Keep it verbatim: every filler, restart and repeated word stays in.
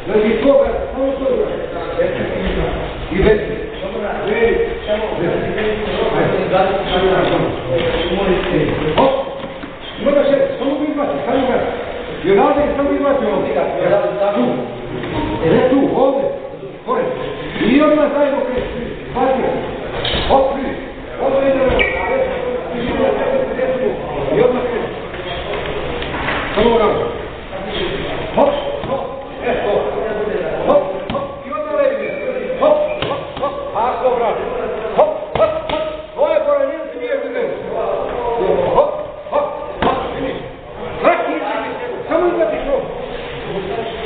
Znači, koga, samo toga. I veci. Hop! Ima še, samo bi izbati, samo ga. I odavde je samo izbati ovdje. Tu. E, tu, ovdje. Pored. I odmah zajedno kreći. Hvatio. Hop, vidi. Ovdje ide ovo. I odmah kreći. Samo ga. Hop, hop. E, hop. Hop, hop. I odmah levi. Hop, hop, hop. Ako, brate. Hop, hop, hop. Ovo je pored, nije se nije vidio. Hop, hop, hop. Vidi. Vrati izbiti. Samo izbati što.